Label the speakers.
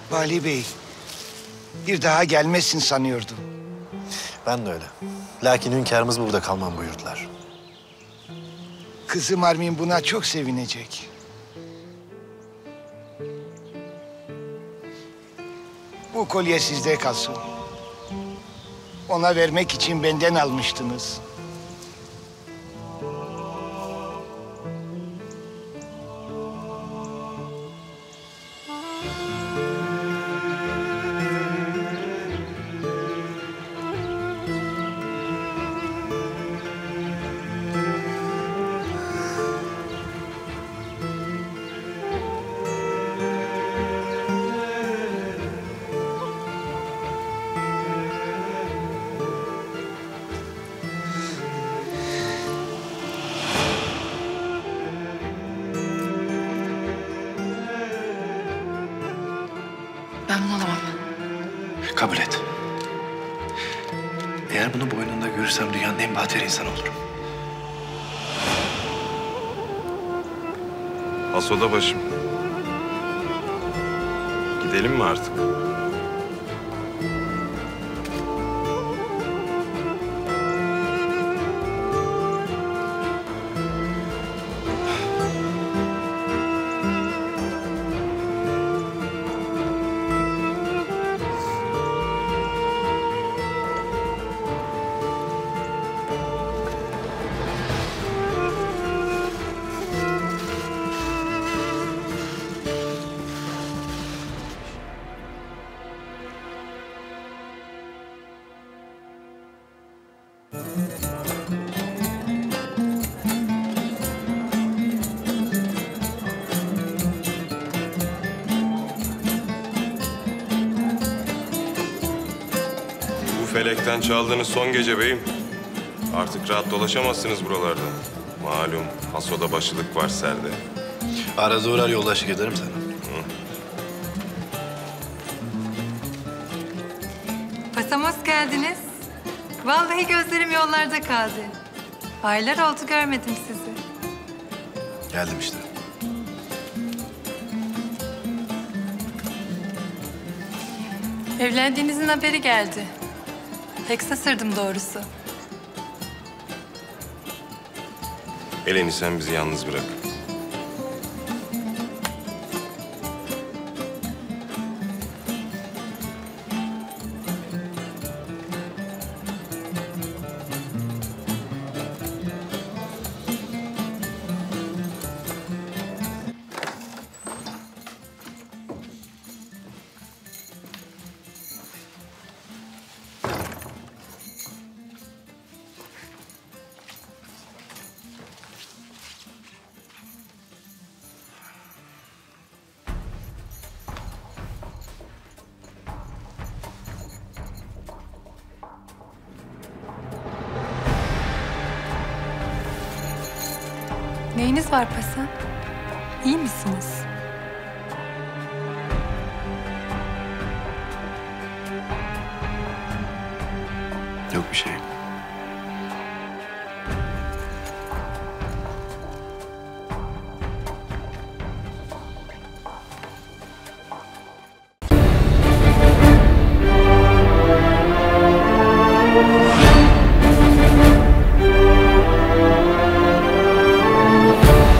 Speaker 1: Vali Bey, bir daha gelmezsin sanıyordum.
Speaker 2: Ben de öyle. Lakin hünkârımız burada kalmam buyurdular.
Speaker 1: Kızım Armin buna çok sevinecek. Bu kolye sizde kalsın. Ona vermek için benden almıştınız.
Speaker 3: Ben bunu alamam.
Speaker 2: Kabul et. Eğer bunu boynunda görürsem dünyanın en bahtiyar insanı olurum.
Speaker 4: Hasoda başım. Gidelim mi artık? Felekten çaldığınız son gece beyim. Artık rahat dolaşamazsınız buralarda. Malum Hasoda başılık var serde.
Speaker 2: Arada uğrar yoldaşlık ederim sana.
Speaker 5: Pasam hoş geldiniz. Vallahi gözlerim yollarda kaldı. Aylar oldu görmedim sizi.
Speaker 2: Geldim işte.
Speaker 5: Evlendiğinizin haberi geldi. Pek şaşırdım doğrusu.
Speaker 4: Eleni sen bizi yalnız bırak.
Speaker 5: Neyiniz var Paşa? İyi misiniz?